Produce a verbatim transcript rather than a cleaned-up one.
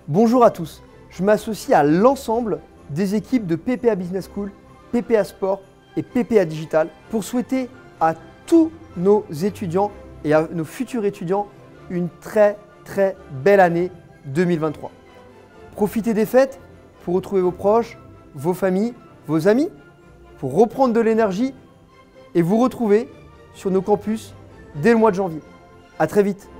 Bonjour à tous, je m'associe à l'ensemble des équipes de P P A Business School, P P A Sport et P P A Digital pour souhaiter à tous nos étudiants et à nos futurs étudiants une très très belle année deux mille vingt-trois. Profitez des fêtes pour retrouver vos proches, vos familles, vos amis, pour reprendre de l'énergie et vous retrouver sur nos campus dès le mois de janvier. À très vite.